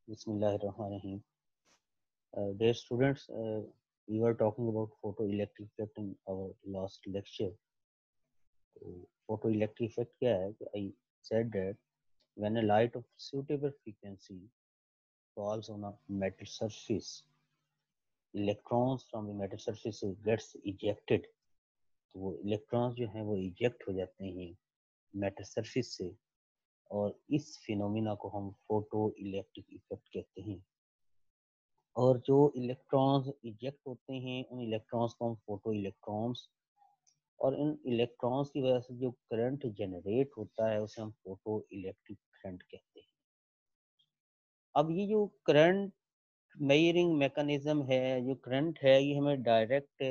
Bismillahirrahmanirrahim. Dear students, we were talking about photoelectric effect in our last lecture. So, photoelectric effect क्या है? I said that when a light of suitable frequency falls on a metal surface, electrons from the metal surface gets ejected. तो वो electrons जो हैं वो eject हो जाते हैं मेटल सरफेस से, और इस फिनोमिना को हम फोटो इलेक्ट्रिक इफेक्ट कहते हैं। और जो इलेक्ट्रॉन्स इजेक्ट होते हैं उन इलेक्ट्रॉन्स को हम फोटो इलेक्ट्रॉन्स, और इन इलेक्ट्रॉन्स की वजह से जो करंट जनरेट होता है उसे हम फोटो इलेक्ट्रिक करंट कहते हैं। अब ये जो करंट मेजरिंग मैकेनिज्म है, जो करंट है, ये हमें डायरेक्ट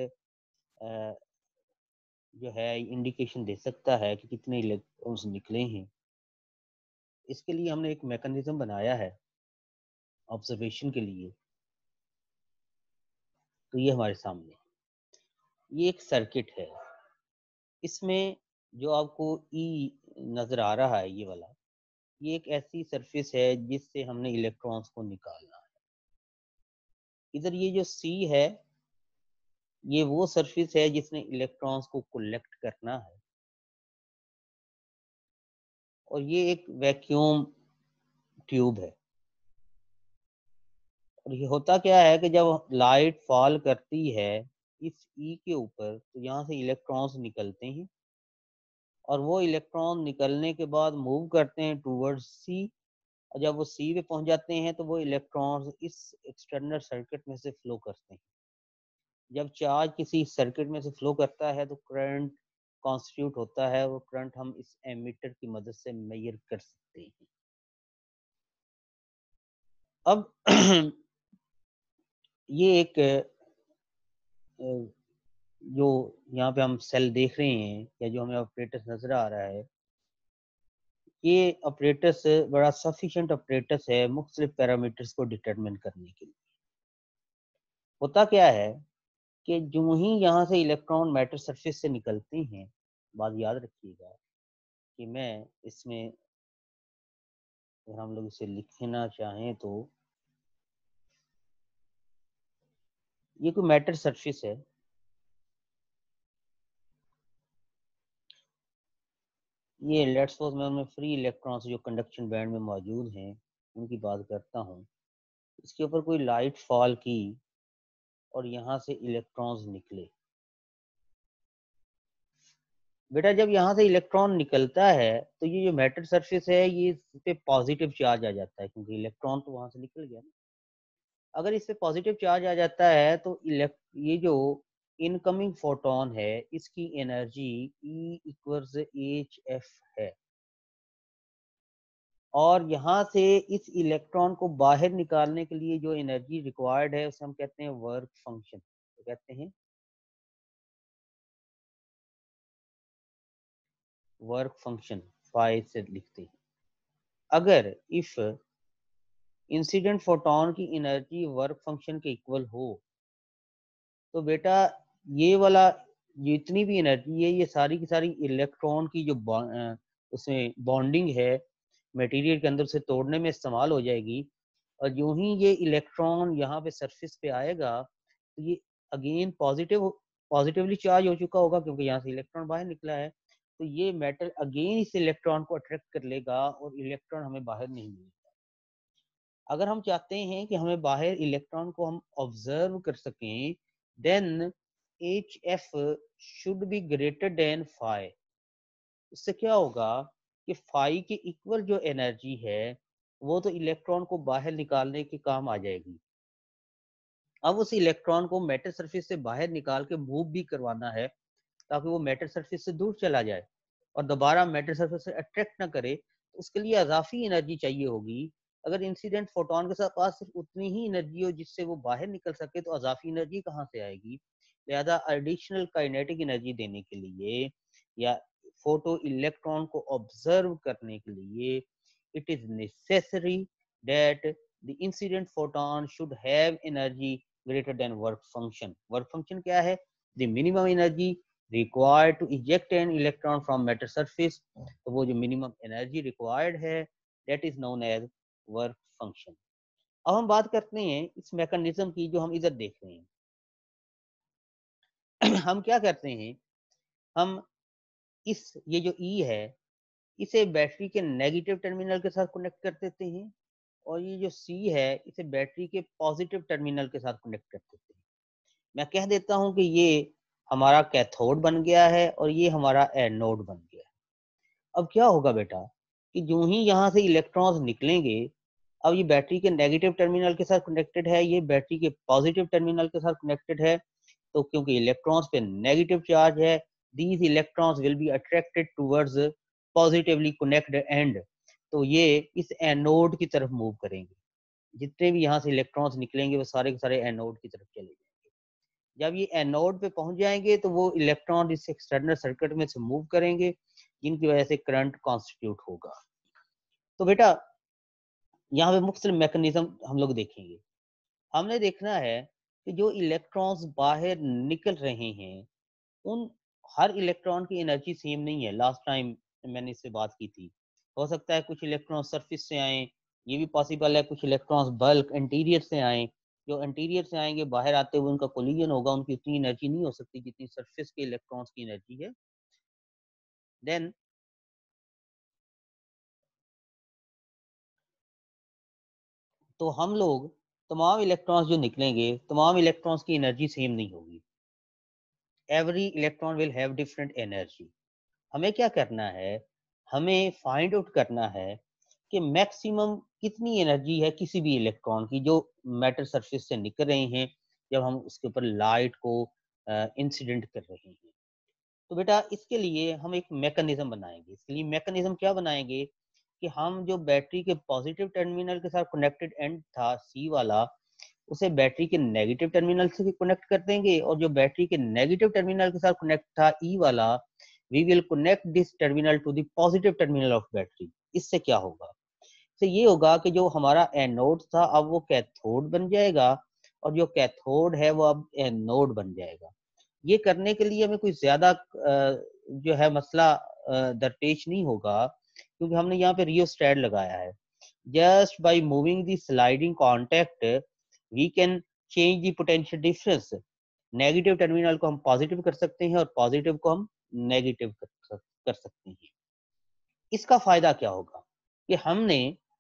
जो है इंडिकेशन दे सकता है कि कितने इलेक्ट्रॉन्स निकले हैं। इसके लिए हमने एक मैकेनिज्म बनाया है ऑब्जर्वेशन के लिए। तो ये हमारे सामने ये एक सर्किट है। इसमें जो आपको ई नज़र आ रहा है, ये वाला, ये एक ऐसी सरफेस है जिससे हमने इलेक्ट्रॉन्स को निकालना है। इधर ये जो सी है, ये वो सरफेस है जिसने इलेक्ट्रॉन्स को कलेक्ट करना है। और ये एक वैक्यूम ट्यूब है। और ये होता क्या है कि जब लाइट फॉल करती है इस ई के ऊपर, तो यहाँ से इलेक्ट्रॉन्स निकलते हैं, और वो इलेक्ट्रॉन निकलने के बाद मूव करते हैं टूवर्ड्स सी। और जब वो सी पे पहुंच जाते हैं तो वो इलेक्ट्रॉन्स इस एक्सटर्नल सर्किट में से फ्लो करते हैं। जब चार्ज किसी सर्किट में से फ्लो करता है तो करंट कॉन्स्टिट्यूट होता है। वो करंट हम इस एमीटर की मदद से मेजर कर सकते हैं। अब ये एक जो यहाँ पे हम सेल देख रहे हैं, या जो हमें ऑपरेटर्स नजर आ रहा है, ये ऑपरेटर्स बड़ा सफिशिएंट ऑपरेटर्स है मुख्तलिफ पैरामीटर्स को डिटरमिन करने के लिए। होता क्या है कि जो ही यहाँ से इलेक्ट्रॉन मैटर सरफेस से निकलते हैं, बात याद रखिएगा कि मैं इसमें, अगर हम लोग इसे लिखना चाहें तो ये कोई मैटर सरफेस है। ये लेट्स सपोज मैं उनमें फ्री इलेक्ट्रॉन्स जो कंडक्शन बैंड में मौजूद हैं उनकी बात करता हूँ। इसके ऊपर कोई लाइट फॉल की और यहाँ से इलेक्ट्रॉन्स निकले। बेटा जब यहाँ से इलेक्ट्रॉन निकलता है तो ये जो मैटर सरफेस है ये इस पे पॉजिटिव चार्ज आ जाता है, क्योंकि इलेक्ट्रॉन तो वहां से निकल गया ना। अगर इस पे पॉजिटिव चार्ज आ जाता है तो ये जो इनकमिंग फोटोन है इसकी एनर्जी E इक्वल्स HF है। और यहाँ से इस इलेक्ट्रॉन को बाहर निकालने के लिए जो एनर्जी रिक्वायर्ड है उसे हम कहते हैं वर्क फंक्शन। तो कहते हैं वर्क फंक्शन, फाइ से लिखते हैं। अगर इफ इंसिडेंट फोटोन की एनर्जी वर्क फंक्शन के इक्वल हो तो बेटा ये वाला जितनी भी एनर्जी है ये सारी की सारी इलेक्ट्रॉन की जो उसमें बॉन्डिंग है मटेरियल के अंदर से तोड़ने में इस्तेमाल हो जाएगी। और यूं ही ये इलेक्ट्रॉन यहाँ पे सरफेस पे आएगा तो ये अगेन पॉजिटिवली चार्ज हो चुका होगा, क्योंकि यहाँ से इलेक्ट्रॉन बाहर निकला है। तो ये मेटल अगेन इस इलेक्ट्रॉन को अट्रैक्ट कर लेगा और इलेक्ट्रॉन हमें बाहर नहीं मिलेगा। अगर हम चाहते हैं कि हमें बाहर इलेक्ट्रॉन को हम ऑब्जर्व कर सकें, then HF should be greater than phi. इससे क्या होगा कि फाइ के इक्वल जो एनर्जी है वो तो इलेक्ट्रॉन को बाहर निकालने के काम आ जाएगी। अब उस इलेक्ट्रॉन को मैटर सरफेस से बाहर निकाल के मूव भी करवाना है ताकि वो मैटर सरफेस से दूर चला जाए और दोबारा मैटर सरफेस से अट्रैक्ट ना करे। तो उसके लिए अजाफी एनर्जी चाहिए होगी। अगर इंसिडेंट फोटोन के साथ पास सिर्फ उतनी ही एनर्जी हो जिससे वो बाहर निकल सके तो अजाफी एनर्जी कहाँ से आएगी। लिहाजा एडिशनल काइनेटिक एनर्जी देने के लिए या फोटो इलेक्ट्रॉन को ऑब्जर्व करने के लिए it is necessary that the incident photon should have energy greater than work function. Work function क्या है? The minimum energy required to eject an electron from matter surface। तो वो जो मिनिमम एनर्जी रिक्वायर्ड है that is known as work function। अब हम बात करते हैं इस मैकेनिज्म की जो हम इधर देख रहे हैं। हम क्या करते हैं, हम इस ये जो ई है इसे बैटरी के नेगेटिव टर्मिनल के साथ कनेक्ट कर देते हैं, और ये जो सी है इसे बैटरी के पॉजिटिव टर्मिनल के साथ कनेक्ट कर देते हैं। मैं कह देता हूं कि ये हमारा कैथोड बन गया है और ये हमारा एनोड बन गया है। अब क्या होगा बेटा कि जो ही यहाँ से इलेक्ट्रॉन्स निकलेंगे, अब ये बैटरी के नेगेटिव टर्मिनल के साथ कनेक्टेड है, ये बैटरी के पॉजिटिव टर्मिनल के साथ कनेक्टेड है। तो क्योंकि इलेक्ट्रॉन्स पे नेगेटिव चार्ज है, these electrons will be attracted towards positively connected end, तो ये इस एनोड की तरफ मूव करेंगे। जितने भी यहाँ से इलेक्ट्रॉन्स निकलेंगे वो सारे के सारे एनोड की तरफ चले जाएंगे। जब ये एनोड पे पहुंच जाएंगे तो वो इलेक्ट्रॉन इस एक्सटर्नल सर्किट में से मूव करेंगे, जिनकी वजह से करंट कॉन्स्टिट्यूट होगा। तो बेटा यहाँ पे मुख्तलिफ मैकेनिज्म हम लोग देखेंगे। हमने देखना है कि जो इलेक्ट्रॉन्स बाहर निकल रहे हैं उन हर इलेक्ट्रॉन की एनर्जी सेम नहीं है। लास्ट टाइम मैंने इससे बात की थी। हो सकता है कुछ इलेक्ट्रॉन सरफेस से आए, ये भी पॉसिबल है कुछ इलेक्ट्रॉन्स बल्क इंटीरियर से आए। जो इंटीरियर से आएंगे बाहर आते हुए उनका कोलिजन होगा, उनकी उतनी एनर्जी नहीं हो सकती जितनी सरफेस के इलेक्ट्रॉन्स की एनर्जी है। देन तो हम लोग तमाम इलेक्ट्रॉन्स जो निकलेंगे, तमाम इलेक्ट्रॉन्स की एनर्जी सेम नहीं होगी। Every electron will have different energy. हमें क्या करना है, हमें फाइंड आउट करना है कि मैक्सिमम कितनी एनर्जी है किसी भी इलेक्ट्रॉन की जो मैटर सरफेस से निकल रहे हैं जब हम उसके ऊपर लाइट को इंसिडेंट कर रहे हैं। तो बेटा इसके लिए हम एक मैकेनिज्म बनाएंगे। इसके लिए मैकेनिज्म क्या बनाएंगे कि हम जो बैटरी के पॉजिटिव टर्मिनल के साथ कनेक्टेड एंड था सी वाला, उसे बैटरी के नेगेटिव टर्मिनल से कनेक्ट कर देंगे, और जो बैटरी के नेगेटिव टर्मिनल के साथ कनेक्ट था ई वाला, we will connect this terminal to the positive terminal of battery. इससे क्या होगा, इससे ये होगा कि जो हमारा एनोड था अब वो कैथोड बन जाएगा, और जो कैथोड है वो अब एनोड बन जाएगा। ये करने के लिए हमें कोई ज्यादा जो है मसला दरपेश नहीं होगा, क्योंकि हमने यहाँ पे रियोस्टेट लगाया है। Just by moving the sliding contact we can change the potential difference. Negative terminal को हम पॉजिटिव कर सकते हैं और पॉजिटिव को हम नेगेटिव कर सकते हैं। इसका फायदा क्या होगा कि हमने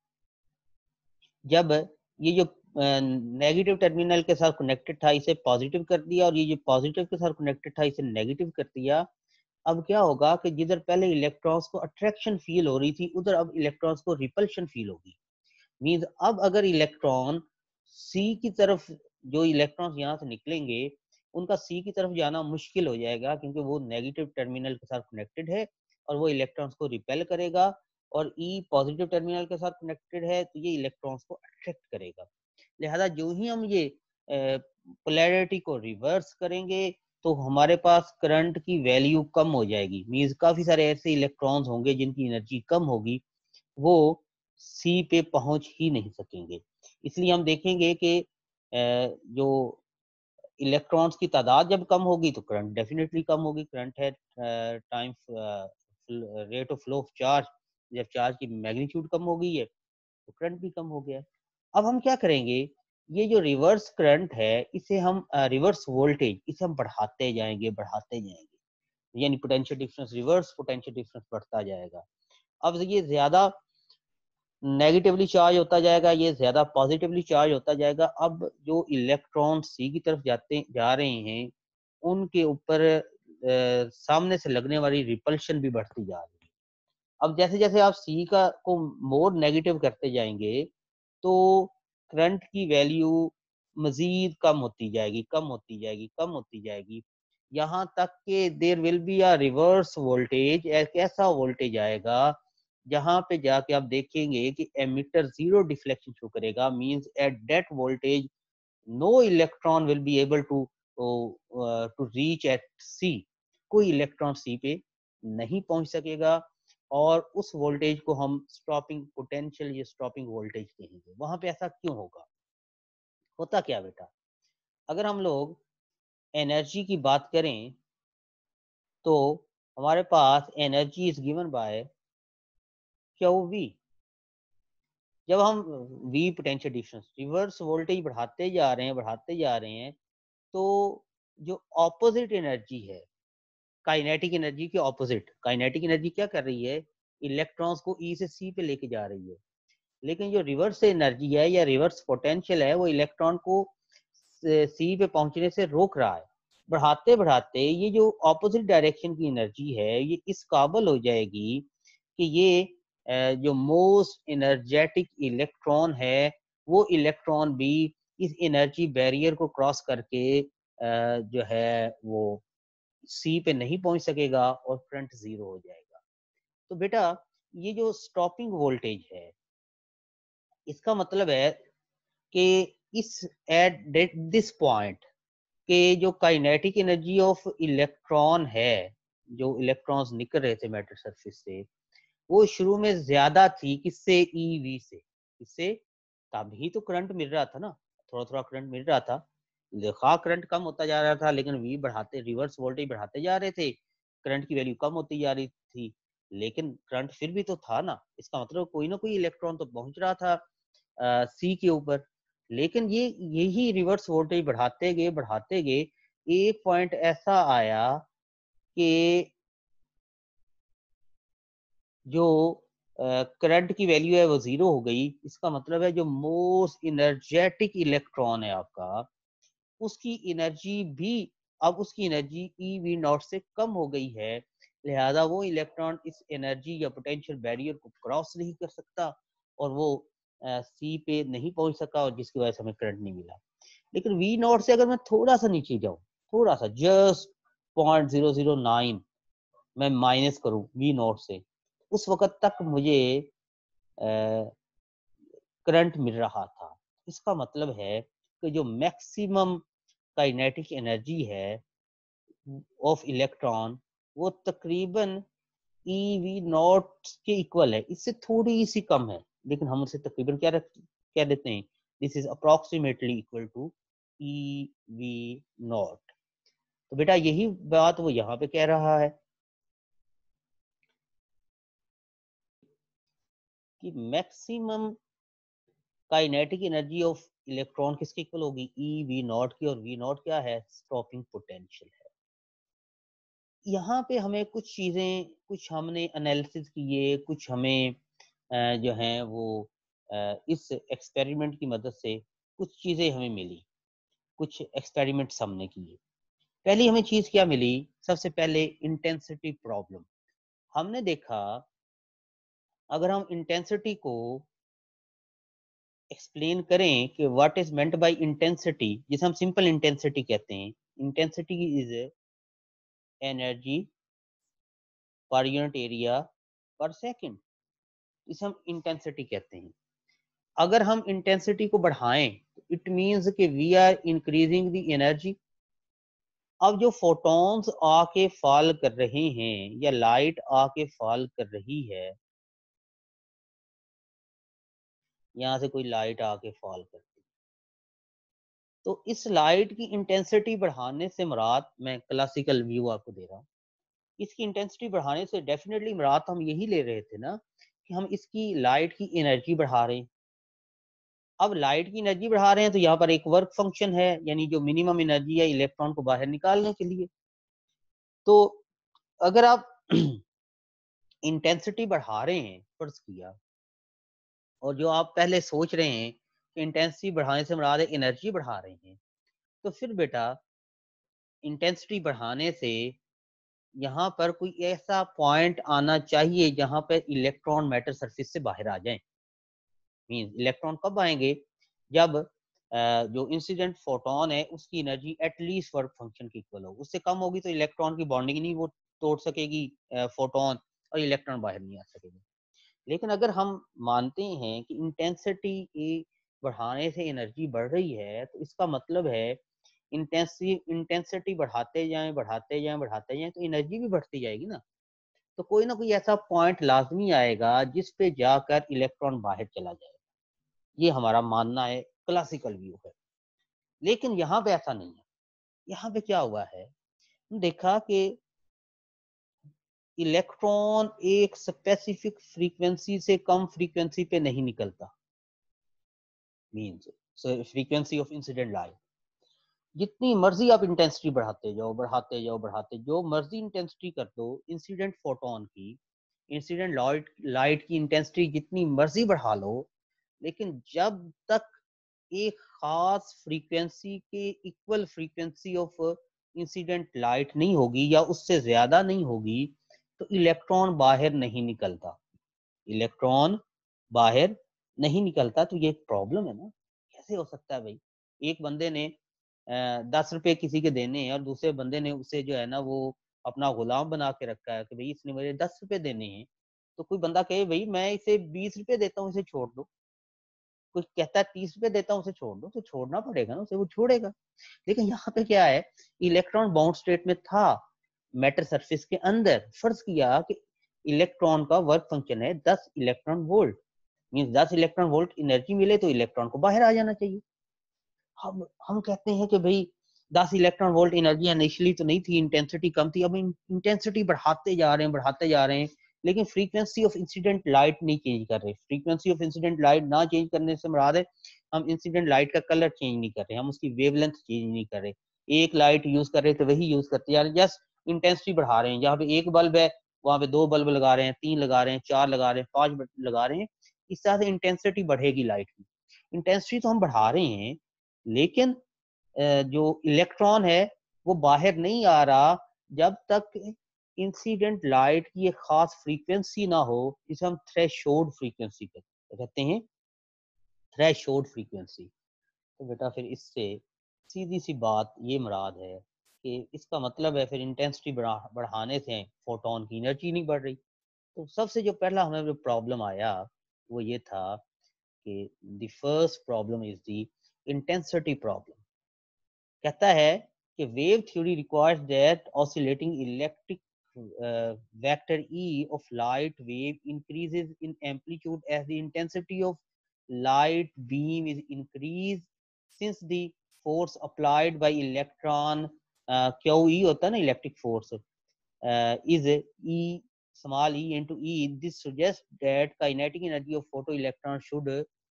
जब ये जो नेगेटिव टर्मिनल के साथ कनेक्टेड था इसे पॉजिटिव कर दिया, और ये जो पॉजिटिव के साथ कनेक्टेड था इसे नेगेटिव कर दिया, अब क्या होगा कि जिधर पहले इलेक्ट्रॉन्स को अट्रैक्शन फील हो रही थी उधर अब इलेक्ट्रॉन्स को रिपल्शन फील होगी। मीन्स अब अगर इलेक्ट्रॉन सी की तरफ, जो इलेक्ट्रॉन्स यहाँ से निकलेंगे उनका सी की तरफ जाना मुश्किल हो जाएगा, क्योंकि वो नेगेटिव टर्मिनल के साथ कनेक्टेड है और वो इलेक्ट्रॉन्स को रिपेल करेगा, और ई पॉजिटिव टर्मिनल के साथ कनेक्टेड है तो ये इलेक्ट्रॉन्स को अट्रैक्ट करेगा। लिहाजा जो ही हम ये पोलैरिटी को रिवर्स करेंगे तो हमारे पास करंट की वैल्यू कम हो जाएगी। मीन्स काफी सारे ऐसे इलेक्ट्रॉन्स होंगे जिनकी एनर्जी कम होगी, वो सी पे पहुंच ही नहीं सकेंगे। इसलिए हम देखेंगे कि जो इलेक्ट्रॉन्स की तादाद जब कम होगी तो करंट डेफिनेटली कम होगी। करंट है time rate of flow of charge, जब चार्ज की मैग्नीट्यूड कम हो गई है तो करंट भी कम हो गया है। अब हम क्या करेंगे, ये जो रिवर्स करंट है इसे हम रिवर्स वोल्टेज इसे हम बढ़ाते जाएंगे, यानी potential difference reverse potential difference बढ़ता जाएगा। अब ये ज्यादा नेगेटिवली चार्ज होता जाएगा, ये ज्यादा पॉजिटिवली चार्ज होता जाएगा। अब जो इलेक्ट्रॉन सी की तरफ जा रहे हैं उनके ऊपर सामने से लगने वाली रिपल्शन भी बढ़ती जा रही है। अब जैसे जैसे आप सी का को मोर नेगेटिव करते जाएंगे तो करंट की वैल्यू मजीद कम होती जाएगी, कम होती जाएगी, यहाँ तक कि there will be a reverse voltage. एक ऐसा वोल्टेज आएगा जहां पे जाके आप देखेंगे कि एमिटर जीरो डिफ्लेक्शन शो करेगा। Means at that voltage no electron will be able to to reach at C. कोई इलेक्ट्रॉन सी पे नहीं पहुंच सकेगा, और उस वोल्टेज को हम स्टॉपिंग पोटेंशियल या स्टॉपिंग वोल्टेज कहेंगे। वहां पे ऐसा क्यों होगा, होता क्या बेटा, अगर हम लोग एनर्जी की बात करें तो हमारे पास energy is given by Q V. जब हम V potential difference reverse voltage बढ़ाते जा रहे हैं, तो जो ऑपोजिट एनर्जी है, काइनेटिक एनर्जी के ऑपोजिट, काइनेटिक एनर्जी क्या कर रही है, इलेक्ट्रॉन्स को ई से सी पे लेके जा रही है, लेकिन जो रिवर्स एनर्जी है या रिवर्स पोटेंशियल है वो इलेक्ट्रॉन को सी पे पहुंचने से रोक रहा है। बढ़ाते बढ़ाते ये जो ऑपोजिट डायरेक्शन की एनर्जी है ये इस काबिल हो जाएगी कि ये जो मोस्ट एनर्जेटिक इलेक्ट्रॉन है वो इलेक्ट्रॉन भी इस एनर्जी बैरियर को क्रॉस करके जो है वो सी पे नहीं पहुंच सकेगा और करंट जीरो हो जाएगा। तो बेटा ये जो स्टॉपिंग वोल्टेज है इसका मतलब है कि इस एट दिस पॉइंट के जो काइनेटिक एनर्जी ऑफ इलेक्ट्रॉन है, जो इलेक्ट्रॉन्स निकल रहे थे मैटर सरफेस से, वो शुरू में ज्यादा थी किससे, ईवी से। इससे तभी तो करंट मिल रहा था ना, थोड़ा थोड़ा करंट मिल रहा था, देखा करंट कम होता जा रहा था लेकिन वी बढ़ाते, रिवर्स वोल्टेज बढ़ाते जा रहे थे, करंट की वैल्यू कम होती जा रही थी, लेकिन करंट फिर भी तो था ना, इसका मतलब कोई ना कोई इलेक्ट्रॉन तो पहुंच रहा था सी के ऊपर। लेकिन ये यही रिवर्स वोल्टेज बढ़ाते गए एक पॉइंट ऐसा आया कि जो करंट की वैल्यू है वो जीरो हो गई। इसका मतलब है जो मोस्ट इनर्जेटिक इलेक्ट्रॉन है आपका, उसकी एनर्जी भी अब उसकी एनर्जी ई वी नॉट से कम हो गई है, लिहाजा वो इलेक्ट्रॉन इस एनर्जी या पोटेंशियल बैरियर को क्रॉस नहीं कर सकता और वो सी पे नहीं पहुंच सका और जिसकी वजह से हमें करंट नहीं मिला। लेकिन वी नॉट से अगर मैं थोड़ा सा नीचे जाऊं, थोड़ा सा जस्ट 0.009 मैं माइनस करूं वी नॉट से, उस वक्त तक मुझे करंट मिल रहा था। इसका मतलब है कि जो मैक्सिमम काइनेटिक एनर्जी है ऑफ इलेक्ट्रॉन वो तकरीबन ई वी नॉट के इक्वल है, इससे थोड़ी सी कम है, लेकिन हम उसे तकरीबन क्या देते हैं, this is approximately equal to E V not. तो बेटा यही बात वो यहाँ पे कह रहा है कि maximum kinetic energy of electron किसके इक्वल होगी, ई वी नॉट की, और वी नॉट क्या है, स्टॉपिंग पोटेंशियल है। यहाँ पे हमें कुछ चीजें, कुछ हमने एनालिसिस किए, कुछ हमें जो हैं वो इस एक्सपेरिमेंट की मदद से कुछ चीजें हमें मिली, कुछ एक्सपेरिमेंट्स हमने किए। पहली हमें चीज क्या मिली, सबसे पहले इंटेंसिटी प्रॉब्लम। हमने देखा अगर हम इंटेंसिटी को एक्सप्लेन करें कि what is meant by intensity, जिसे हम सिंपल इंटेंसिटी कहते हैं, intensity is energy per unit area per second, इसे हम इंटेंसिटी कहते हैं। अगर हम इंटेंसिटी को बढ़ाएं तो इट मींस कि we are increasing the energy. अब जो फोटॉन्स आके फॉल कर रहे हैं या लाइट आके फॉल कर रही है, यहाँ से कोई लाइट आके फॉल करती, तो इस लाइट की इंटेंसिटी बढ़ाने से मुराद, मैं क्लासिकल व्यू आपको दे रहा हूँ, इसकी इंटेंसिटी बढ़ाने से डेफिनेटली मुराद हम यही ले रहे थे ना कि हम इसकी लाइट की एनर्जी बढ़ा रहे हैं। अब लाइट की एनर्जी बढ़ा रहे हैं तो यहाँ पर एक वर्क फंक्शन है, यानी जो मिनिमम एनर्जी है इलेक्ट्रॉन को बाहर निकालने के लिए। तो अगर आप इंटेंसिटी बढ़ा रहे हैं फर्ज किया, और जो आप पहले सोच रहे हैं कि इंटेंसिटी बढ़ाने से मुराद है एनर्जी बढ़ा रहे हैं, तो फिर बेटा इंटेंसिटी बढ़ाने से यहाँ पर कोई ऐसा पॉइंट आना चाहिए जहां पर इलेक्ट्रॉन मैटर सरफेस से बाहर आ जाए। मीन इलेक्ट्रॉन कब आएंगे, जब जो इंसिडेंट फोटोन है उसकी एनर्जी एटलीस्ट वर्क फंक्शन की इक्वल हो, उससे कम होगी तो इलेक्ट्रॉन की बॉन्डिंग नहीं वो तोड़ सकेगी फोटोन, और इलेक्ट्रॉन बाहर नहीं आ सकेगा। लेकिन अगर हम मानते हैं कि इंटेंसिटी बढ़ाने से एनर्जी बढ़ रही है, तो इसका मतलब है इंटेंसिटी बढ़ाते जाएं तो एनर्जी भी बढ़ती जाएगी ना कोई ऐसा पॉइंट लाजमी आएगा जिस पे जाकर इलेक्ट्रॉन बाहर चला जाएगा। ये हमारा मानना है, क्लासिकल व्यू है। लेकिन यहाँ पे ऐसा नहीं है। यहाँ पे क्या हुआ है, देखा कि इलेक्ट्रॉन एक स्पेसिफिक फ्रीक्वेंसी से कम फ्रीक्वेंसी पे नहीं निकलता। Means frequency of incident light, जितनी मर्जी आप इंटेंसिटी बढ़ाते जाओ बढ़ाते जाओ बढ़ाते, जो मर्जी इंटेंसिटी कर दो इंसिडेंट फोटोन की, इंसिडेंट लाइट की इंटेंसिटी जितनी मर्जी बढ़ा लो, लेकिन जब तक एक खास फ्रीक्वेंसी के equal frequency of incident light नहीं होगी या उससे ज्यादा नहीं होगी, तो इलेक्ट्रॉन बाहर नहीं निकलता। इलेक्ट्रॉन बाहर नहीं निकलता। तो ये एक प्रॉब्लम है ना, कैसे हो सकता है भाई, एक बंदे ने 10 रुपए किसी के देने हैं और दूसरे बंदे ने उसे जो है ना वो अपना गुलाम बना के रखा है कि भाई इसने मुझे 10 रुपए देने हैं, तो कोई बंदा कहे भाई मैं इसे 20 रुपए देता हूँ इसे छोड़ दो, कोई कहता है 30 रुपए देता हूँ उसे छोड़ दो, तो छोड़ना पड़ेगा ना उसे, वो छोड़ेगा। लेकिन यहाँ पे क्या है, इलेक्ट्रॉन बाउंड स्टेट में था मैटर सरफेस के अंदर, फर्ज किया कि इलेक्ट्रॉन का वर्क फंक्शन है 10 electron volt, means 10 electron volt energy मिले तो इलेक्ट्रॉन को बाहर आ जाना चाहिए। हम कहते हैं कि भाई 10 इलेक्ट्रॉन वोल्ट एनर्जी इनिशियली तो नहीं थी, इंटेंसिटी कम थी, अब इंटेंसिटी बढ़ाते जा रहे हैं बढ़ाते जा रहे हैं, लेकिन फ्रीक्वेंसी ऑफ इंसिडेंट लाइट नहीं चेंज कर रहे। फ्रीक्वेंसी ऑफ इंसिडेंट लाइट ना चेंज करने से मुराद है हम इंसिडेंट लाइट का कलर चेंज नहीं कर रहे, हम उसकी वेवलेंथ चेंज नहीं कर रहे, एक लाइट यूज कर रहे तो वही यूज करते जा रहे, जस्ट इंटेंसिटी बढ़ा रहे हैं। जहाँ पे एक बल्ब है वहां पे 2 बल्ब लगा रहे हैं, 3 लगा रहे हैं, 4 लगा रहे हैं, 5 लगा रहे हैं, इस तरह से इंटेंसिटी बढ़ेगी लाइट की। इंटेंसिटी तो हम बढ़ा रहे हैं, लेकिन जो इलेक्ट्रॉन है वो बाहर नहीं आ रहा जब तक इंसिडेंट लाइट की एक खास फ्रीक्वेंसी ना हो, जिसे हम थ्रेशोल्ड फ्रीक्वेंसी कहते हैं, थ्रेशोल्ड फ्रीक्वेंसी। तो बेटा फिर इससे सीधी सी बात ये मुराद है कि इसका मतलब है फिर इंटेंसिटी बढ़ाने से फोटोन की एनर्जी नहीं बढ़ रही। तो सबसे जो पहला हमें जो प्रॉब्लम आया वो ये था कि the first problem is the intensity problem. कहता है कि wave theory requires that oscillating electric vector E of light wave increases in amplitude as the intensity of light beam is increased, since the force applied by electron QE होता है ना electric force, is E small e into E. This suggests that kinetic energy of photoelectron should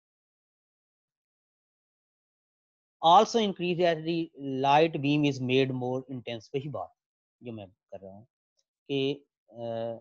also increase as the light beam is made more intense। वही बात जो मैं कर रहा हूँ कि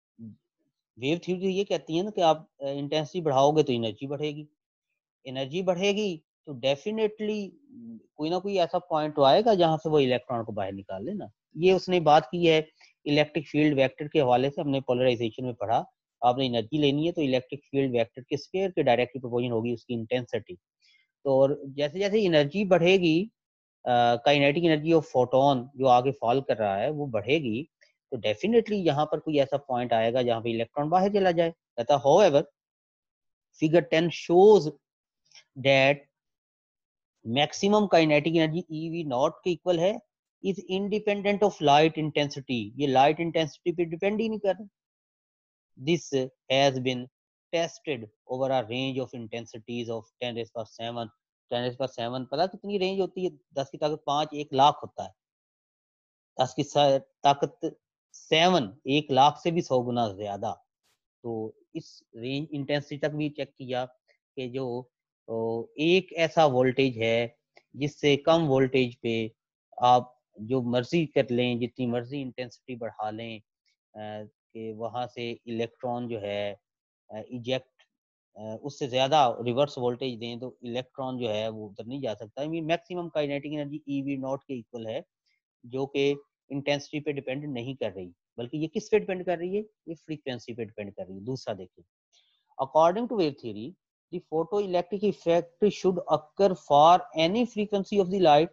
वेव थ्योरी ये कहती है ना कि आप इंटेंसिटी बढ़ाओगे तो एनर्जी बढ़ेगी, एनर्जी बढ़ेगी तो डेफिनेटली कोई ना कोई ऐसा पॉइंट तो आएगा जहां से वो इलेक्ट्रॉन को बाहर निकाल लेना। ये उसने बात की है इलेक्ट्रिक फील्ड वेक्टर के हवाले से, हमने पोलराइजेशन में पढ़ा। आपने एनर्जी लेनी है तो इलेक्ट्रिक फील्ड वेक्टर के स्क्वायर के डायरेक्टली प्रोपोर्शनल होगी उसकी इंटेंसिटी। तो और जैसे जैसे एनर्जी बढ़ेगी, काइनेटिक एनर्जी ऑफ फोटोन जो आगे फॉल कर रहा है वो बढ़ेगी, तो डेफिनेटली यहाँ पर कोई ऐसा पॉइंट आएगा जहाँ पे इलेक्ट्रॉन बाहर चला जाए। कहता however figure 10 shows that maximum kinetic energy EV not के इक्वल है, is independent of light intensity. ये लाइट इंटेंसिटी पे डिपेंड ही नहीं कर रहा। This has been tested over a range of intensities of 10⁻⁷। 10⁻⁷ पता कितनी रेंज होती है? 10 की ताकत 5 1 लाख होता है। 10 की ताकत 7 1 लाख से भी 100 गुना ज्यादा। तो इस रेंज इंटेंसिटी तक भी चेक किया कि जो एक ऐसा वोल्टेज है जिससे कम वोल्टेज पे आप जो मर्जी कर लें, जितनी मर्जी इंटेंसिटी बढ़ा लें, कि वहाँ से इलेक्ट्रॉन जो है इजेक्ट, उससे ज़्यादा रिवर्स वोल्टेज दें तो इलेक्ट्रॉन जो है वो उधर नहीं जा सकता। I mean maximum kinetic energy EV not के इक्वल है, जो कि इंटेंसिटी पे डिपेंड नहीं कर रही, बल्कि ये किस पे डिपेंड कर रही है? ये फ्रीक्वेंसी पे डिपेंड कर रही है। दूसरा देखिए, according to wave theory the photoelectric effect should occur for any frequency of the light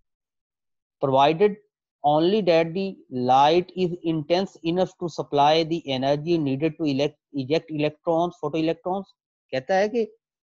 provided only that the light is intense enough to supply the energy needed to eject electrons, photoelectrons। कहता है कि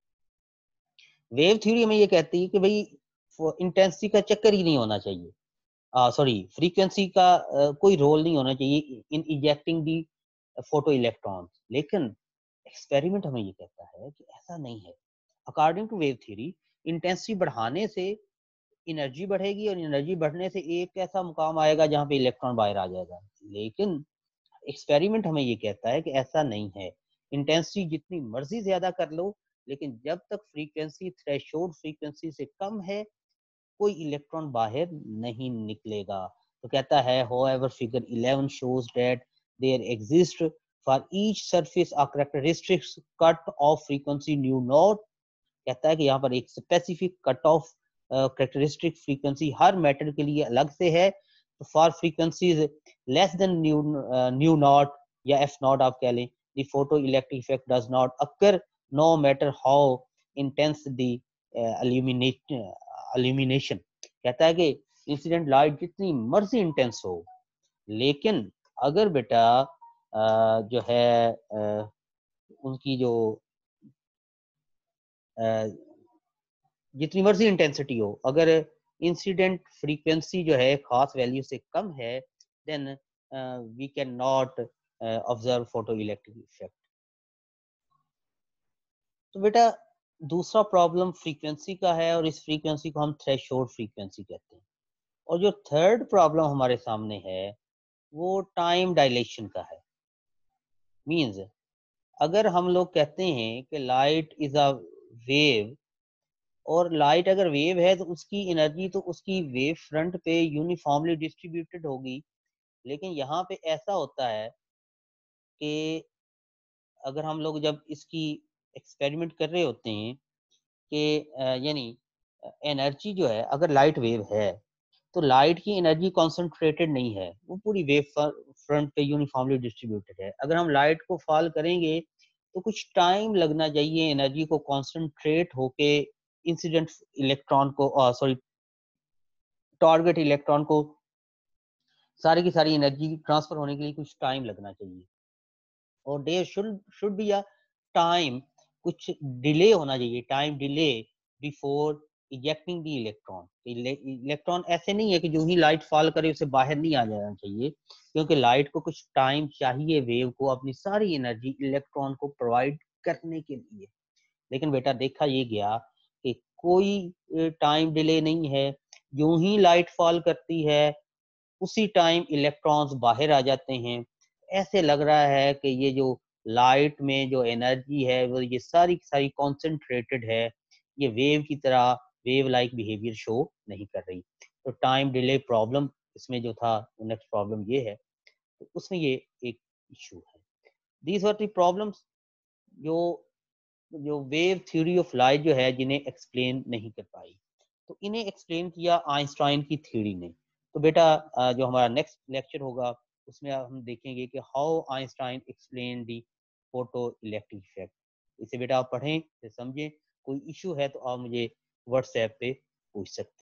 wave theory में ये कहती है कि भाई intensity का चक्कर ही नहीं होना चाहिए, सॉरी फ्रीक्वेंसी का कोई रोल नहीं होना चाहिए in ejecting the photo electron. लेकिन एक्सपेरिमेंट हमें ये कहता है कि ऐसा नहीं है। According to wave theory intensity बढ़ाने से एनर्जी बढ़ेगी और एनर्जी बढ़ने से एक ऐसा मुकाम आएगा जहां पे इलेक्ट्रॉन बाहर आ जाएगा। लेकिन एक्सपेरिमेंट हमें ये कहता है कि ऐसा नहीं है। इंटेंसिटी जितनी मर्जी ज्यादा कर लो, लेकिन जब तक फ्रीक्वेंसी थ्रेशोल्ड फ्रीक्वेंसी से कम है, कोई इलेक्ट्रॉन बाहर नहीं निकलेगा। तो कहता है however figure 11 shows that there exists for each surface a characteristic cut off frequency nu naught। कहता है कि यहाँ पर एक specific cut off characteristic frequency हर मैटर के लिए अलग से है। तो for frequencies less than nu not या एफ नॉट आप कह लें, the photo electric effect does not occur no matter how intense the illumination। कहता है कि इंसिडेंट लाइट जितनी मर्जी इंटेंस हो, लेकिन अगर बेटा जो है उनकी जो जितनी मर्जी इंटेंसिटी हो, अगर इंसिडेंट फ्रीक्वेंसी जो है खास वैल्यू से कम है, then we can not observe photo electric effect. तो बेटा दूसरा प्रॉब्लम फ्रीक्वेंसी का है और इस फ्रीक्वेंसी को हम थ्रेशोल्ड फ्रीक्वेंसी कहते हैं। और जो थर्ड प्रॉब्लम हमारे सामने है वो टाइम डायलेशन का है। मींस अगर हम लोग कहते हैं कि लाइट इज अ वेव, और लाइट अगर वेव है तो उसकी एनर्जी तो उसकी वेव फ्रंट पे यूनिफॉर्मली डिस्ट्रीब्यूटेड होगी। लेकिन यहाँ पे ऐसा होता है कि अगर हम लोग जब इसकी एक्सपेरिमेंट कर रहे होते हैं कि यानी एनर्जी जो है, अगर लाइट वेव है तो लाइट की एनर्जी कॉन्सेंट्रेटेड नहीं है, वो पूरी वेव फ्रंट पे यूनिफॉर्मली डिस्ट्रीब्यूटेड है। अगर हम लाइट को फॉल करेंगे तो कुछ टाइम लगना चाहिए एनर्जी को कॉन्सेंट्रेट होके इंसिडेंट इलेक्ट्रॉन को, सॉरी टारगेट इलेक्ट्रॉन को सारी की सारी एनर्जी ट्रांसफर होने के लिए कुछ टाइम लगना चाहिए। और there should be a time, कुछ डिले होना चाहिए, time delay before ejecting the electron. Electron ऐसे नहीं है कि जो ही लाइट फॉल करे उसे बाहर नहीं आ जाना चाहिए, क्योंकि लाइट को कुछ टाइम चाहिए वेव को अपनी सारी एनर्जी इलेक्ट्रॉन को प्रोवाइड करने के लिए। लेकिन बेटा देखा ये गया कि कोई टाइम डिले नहीं है, यूं ही लाइट फॉल करती है उसी टाइम इलेक्ट्रॉन्स बाहर आ जाते हैं। ऐसे लग रहा है कि ये जो लाइट में जो एनर्जी है वो ये सारी सारी कॉन्सेंट्रेटेड है, ये वेव की तरह वेव लाइक बिहेवियर शो नहीं कर रही। तो टाइम डिले प्रॉब्लम इसमें जो था, नेक्स्ट प्रॉब्लम ये है, तो उसमें ये एक इशू है। दीज वर द प्रॉब्लम्स जो जो वेव थ्योरी ऑफ लाइट जो है जिन्हें एक्सप्लेन नहीं कर पाई, तो इन्हें एक्सप्लेन किया आइंस्टाइन की थ्योरी ने। तो बेटा जो हमारा नेक्स्ट लेक्चर होगा उसमें हम देखेंगे कि how Einstein explain the photo electric effect. इसे बेटा आप पढ़ें, इसे समझें। कोई इशू है तो आप मुझे व्हाट्सएप पे पूछ सकते हैं।